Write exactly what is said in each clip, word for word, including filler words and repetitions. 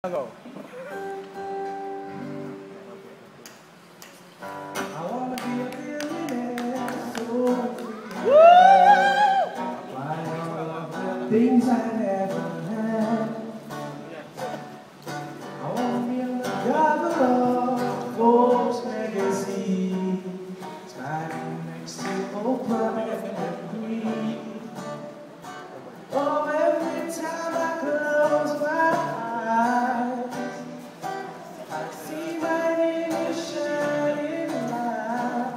Go. I wanna be a billionaire, so Woo! buy all of the things I never had. I wanna be on the cover of Forbes magazine, standing next to Oprah and Queen. Oh, every time I close my eyes, I see my name shining light.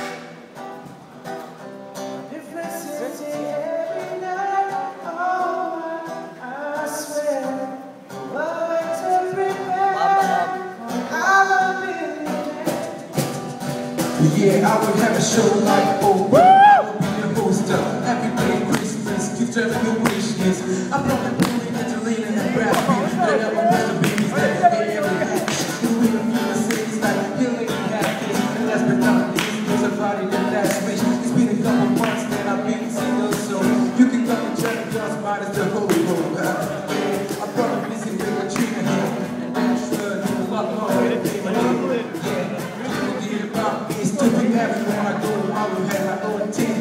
Different city every night. Oh, I, I swear, love to prepare. I'm a billionaire. Yeah, I would have a show like Oprah. I would be the host of every day Christmas. Keep track your wish list. I'm probably pulling into lean and Brad Pitt. I never want the babies that they ever had. The way of the cities like healing and happiness. And last but not least, there's a body that last wish. It's been a couple months that I've been single, so you can come and check it out, mine is the whole world. I'm probably busy with Katrina here, and that's sure you a lot more than pay my name. Yeah, people get about me, stupid everywhere I go. I will have my own team.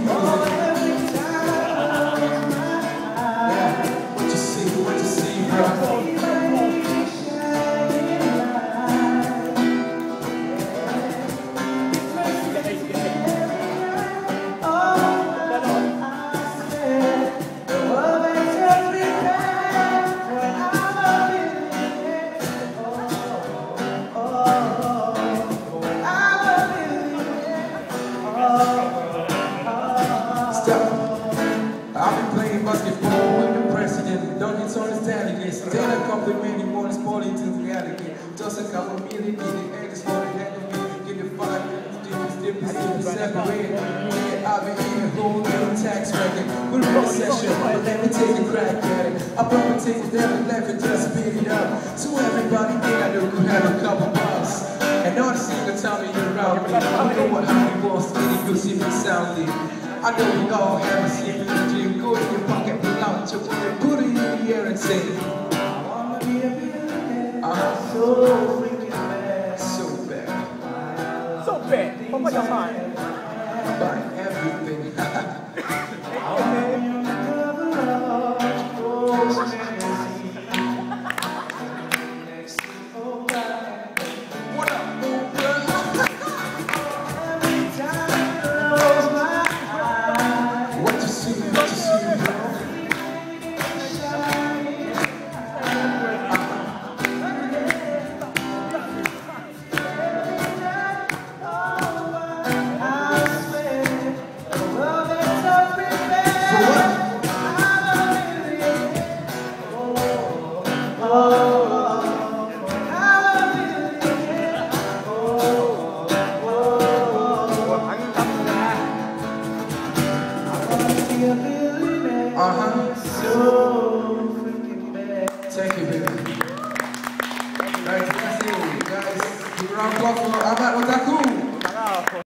I've been playing basketball with the president. Don't get so understanding this. Then a compliment you want to spoil it to reality. Just a couple million in the eggs for the head of me. Give it five minutes, dip, dip, dip, separate. Yeah, I've been eating a whole little tax record. We're in recession, but let me take a crack at it. I probably take it down and left and just speed it up. So everybody think I know could have a couple bucks. And not a single time you're around me. I know what how you want, skinny, good, see me soundly. I know we all have a sleep in the gym. Go in your pocket, pull out your wallet, put it in the air and say, I wanna be a billionaire. Uh-huh. So freaking bad. So bad. So bad. What was your mind? Buy everything. I wanna be on the cover of Forbes magazine. Next to Otaku. What up, Oprah? Every time I close my eyes, what you see, what you see, uh-huh. So freaking bad. Thank you, baby. Guys, that's it, guys. Give a round of applause for Ahmad Otaku.